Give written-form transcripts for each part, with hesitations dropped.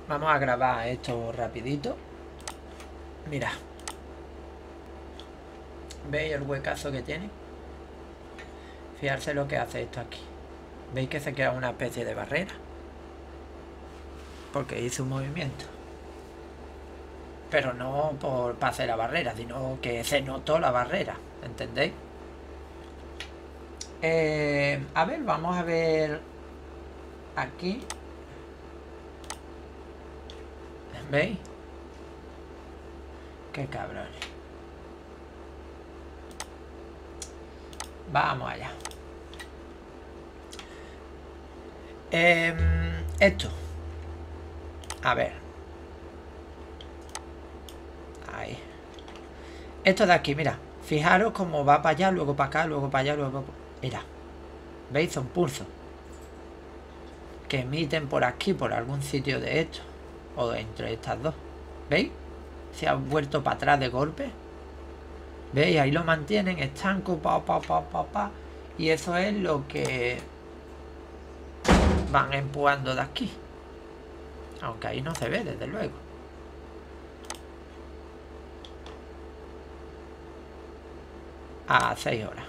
Vamos a grabar esto rapidito. Mira. ¿Veis el huecazo que tiene? Fijarse lo que hace esto aquí. ¿Veis que se crea una especie de barrera? Porque hizo un movimiento. Pero no por hacer la barrera, sino que se notó la barrera. ¿Entendéis? A ver, vamos a ver aquí. ¿Veis? Qué cabrones. Vamos allá. Esto. A ver. Ahí. Esto de aquí, mira. Fijaros cómo va para allá, luego para acá, luego para allá, luego para... Mira. ¿Veis? Son pulsos que emiten por aquí, por algún sitio de esto. O entre estas dos. ¿Veis? Se ha vuelto para atrás de golpe. ¿Veis? Ahí lo mantienen estanco, pa. Y eso es lo que van empujando de aquí. Aunque ahí no se ve, desde luego. A 6 horas.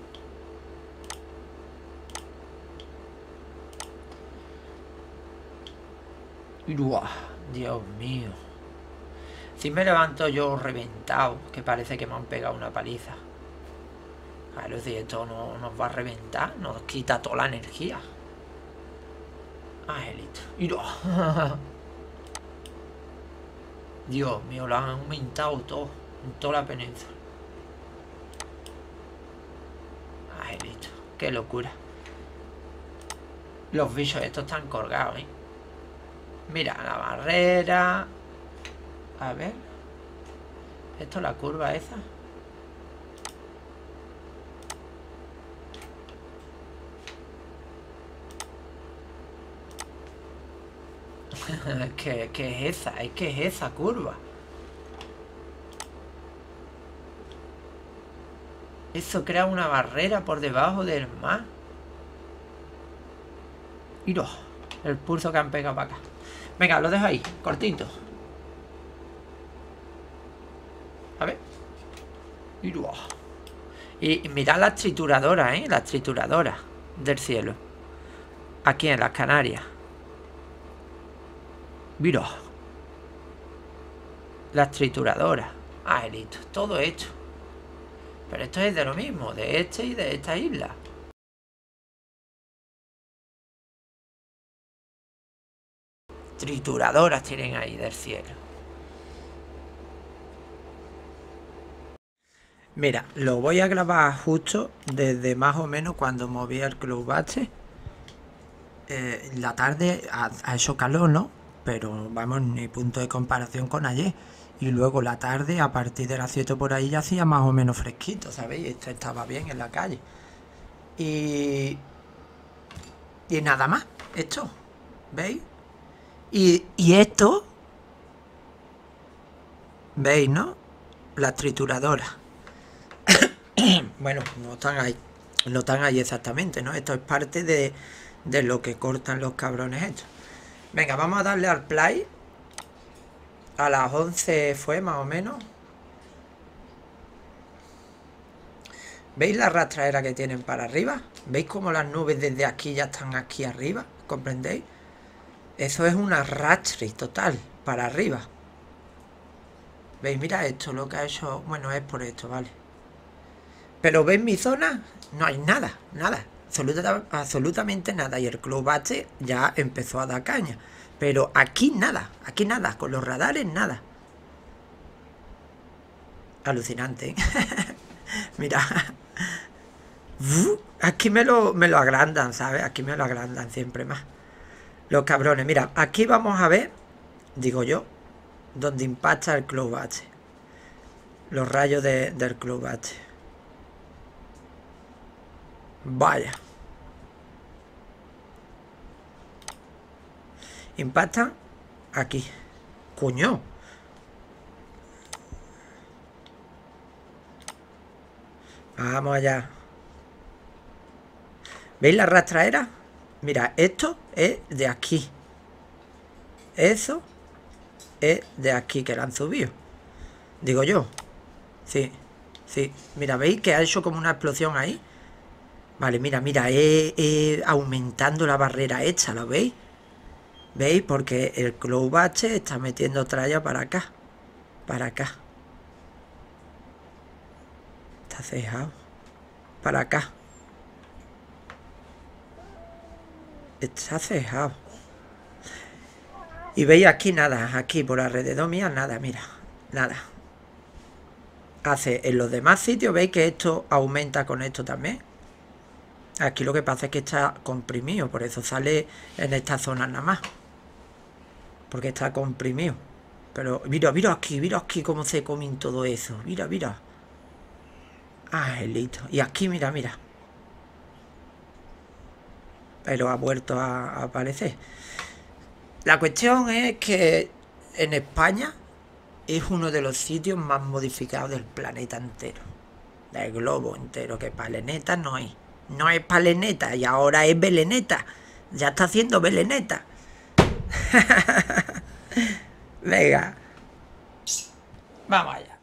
Dios mío. Si me levanto yo reventado, que parece que me han pegado una paliza. Claro, si esto no nos va a reventar, nos quita toda la energía. Angelito. Dios mío, lo han aumentado todo, en toda la península. Angelito, qué locura. Los bichos estos están colgados, ¿eh? Mira, la barrera. A ver. Esto es la curva esa. ¿Qué es esa? ¿Qué es esa curva? Eso crea una barrera por debajo del mar. Mira, el pulso que han pegado para acá. Venga, lo dejo ahí, cortito. A ver. Y mirad las trituradoras, ¿eh? Las trituradoras del cielo. Aquí en las Canarias. Mira. Las trituradoras. Listo. Todo hecho. Pero esto es de lo mismo, de este y de esta isla. Trituradoras tienen ahí del cielo. Mira, lo voy a grabar justo desde más o menos cuando moví el Club Bache. La tarde ha hecho calor, ¿no? Pero vamos, ni punto de comparación con ayer. Y luego la tarde, a partir de las 7 por ahí, ya hacía más o menos fresquito, ¿sabéis? Esto estaba bien en la calle. Y nada más, esto, ¿veis? Y esto, ¿veis, no? Las trituradoras. Bueno, no están ahí exactamente, ¿no? Esto es parte de lo que cortan los cabrones estos. Venga, vamos a darle al play. A las 11 fue más o menos. ¿Veis la rastrera que tienen para arriba? ¿Veis cómo las nubes desde aquí ya están aquí arriba? ¿Comprendéis? Eso es una rastre total para arriba. ¿Veis? Mira esto, lo que ha hecho... Bueno, es por esto, vale. Pero ¿veis mi zona? No hay nada, nada. Absolutamente nada. Y el Club Bache ya empezó a dar caña. Pero aquí nada, con los radares nada. Alucinante, ¿eh? Mira. Aquí me lo agrandan, ¿sabes? Aquí me lo agrandan siempre más. Los cabrones. Mira, aquí vamos a ver, digo yo, donde impacta el Club Bache. Los rayos del Club Bache. Vaya. Impactan aquí. Coño. Vamos allá. ¿Veis la rastraera? Mira, esto es de aquí. Eso es de aquí que la han subido. Digo yo. Sí, sí. Mira, ¿veis que ha hecho como una explosión ahí? Vale, mira, mira, aumentando la barrera hecha, ¿lo veis? ¿Veis? Porque el Cloud Bache está metiendo tralla para acá. Para acá. Está cejado. Para acá. Está cejado. Y veis aquí nada, aquí por alrededor mía nada, mira, nada. Hace en los demás sitios, veis que esto aumenta con esto también. Aquí lo que pasa es que está comprimido, por eso sale en esta zona nada más. Porque está comprimido. Pero mira aquí cómo se comen todo eso. Mira, mira. Angelito. Y aquí, mira, mira. Pero ha vuelto a aparecer. La cuestión es que en España es uno de los sitios más modificados del planeta entero. Del globo entero, que paleneta no es. No es paleneta y ahora es beleneta. Ya está haciendo beleneta. Venga. Vamos allá.